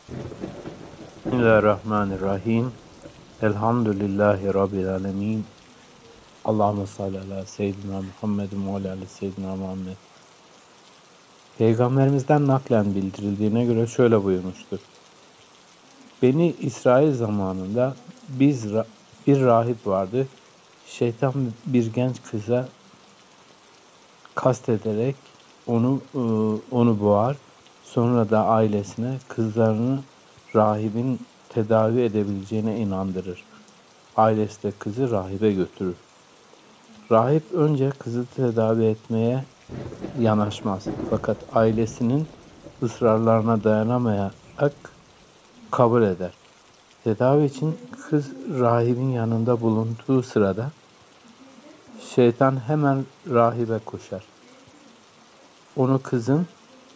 Bismillahirrahmanirrahim. Elhamdülillahi Rabbil alemin. Allahümme salli ala seyyidina Muhammedin ve ala seyyidina Muhammed. Peygamberimizden naklen bildirildiğine göre şöyle buyurmuştur. Beni İsrail zamanında bir rahip vardı. Şeytan bir genç kıza kastederek onu boğar. Sonra da ailesine kızlarını rahibin tedavi edebileceğine inandırır. Ailesi de kızı rahibe götürür. Rahip önce kızı tedavi etmeye yanaşmaz. Fakat ailesinin ısrarlarına dayanamayarak kabul eder. Tedavi için kız rahibin yanında bulunduğu sırada şeytan hemen rahibe koşar. Onu kızın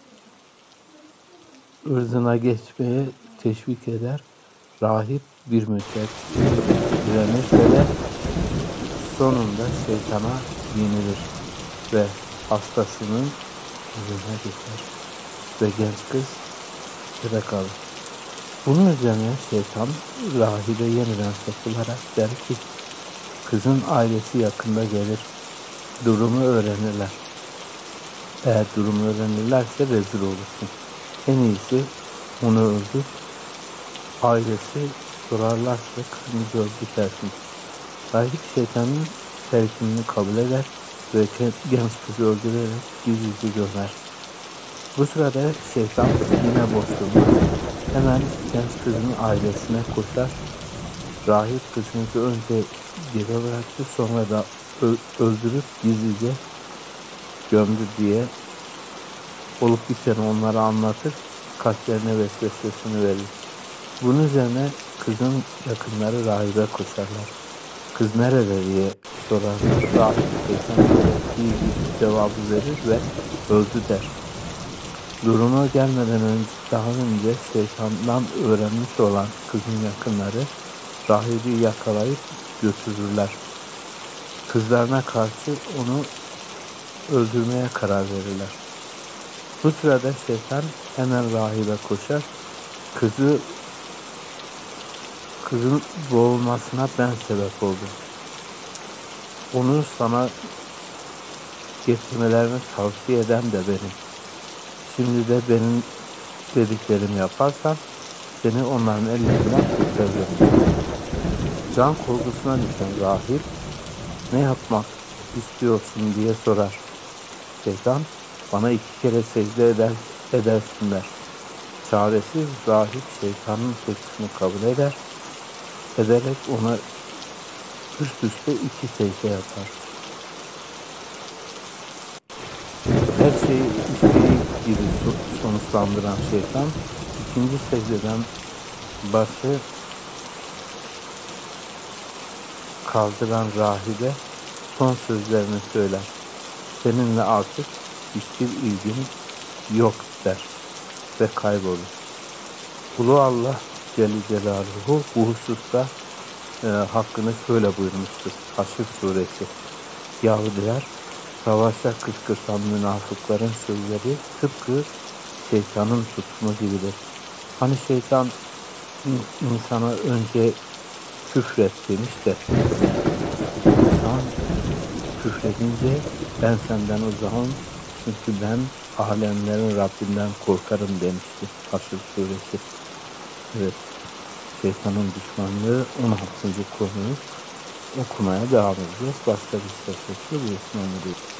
ırzına geçmeye teşvik eder. Rahip bir müddet direnir ve sonunda şeytana yenilir ve hastasının üzerine geçer ve genç kız gebe kalır. Bunun üzerine şeytan rahibe yeniden sokularrak der ki, kızın ailesi yakında gelir, durumu öğrenirler. Eğer durumu öğrenirlerse rezil olursun. En iyisi onu öldür. Ailesi sorarlarsa kızımızı öldürtersin. Rahip şeytanın telkinini kabul eder ve genç kızı öldürerek gizlice gömer. Bu sırada şeytan yine boş durmaz. Hemen genç kızın ailesine koşar. Rahip kızımızı önce geri bıraktı, sonra da öldürüp gizlice gömdü diye olup biteni onlara anlatır, kalplerine vesvesesini verir. Bunun üzerine kızın yakınları rahibe koşarlar. Kız nerede diye sorarlar. Rahip şeytan gerektiği cevabı verir ve öldü der. Duruma gelmeden daha önce şeytandan öğrenmiş olan kızın yakınları rahibi yakalayıp götürürler. Kızlarına karşı onu öldürmeye karar verirler. Bu sırada şeytan hemen rahibe koşar. Kızın boğulmasına ben sebep oldum. Onu sana getirmelerini tavsiye eden de benim. Şimdi de benim dediklerimi yaparsan seni onların ellerinden kurtaracağım. Can korkusuna düşen rahip ne yapmak istiyorsun diye sorar. Şeytan bana 2 kere secde edersin der. Çaresiz rahip şeytanın teklifini kabul ederek ona üst üste 2 secde yapar. Her şeyi istediği gibi sonuçlandıran şeytan ikinci secdeden başı kaldıran rahibe son sözlerini söyler. Seninle artık hiçbir ilgim yok der ve kaybolur. Ulu Allah Celle Celaluhu bu hususta hakkını şöyle buyurmuştur. Haşr suresi. Yahudiler savaşta kışkırtan münafıkların sözleri tıpkı şeytanın tutma gibidir. Hani şeytan insana önce küfret demiş de insan küfredince ben senden uzağım çünkü ben alemlerin Rabbinden korkarım demişti. Haşr suresi. Evet. Şeytanın düşmanlığı 16. konuyu okumaya devam edeceğiz. Başka bir sayfası bu.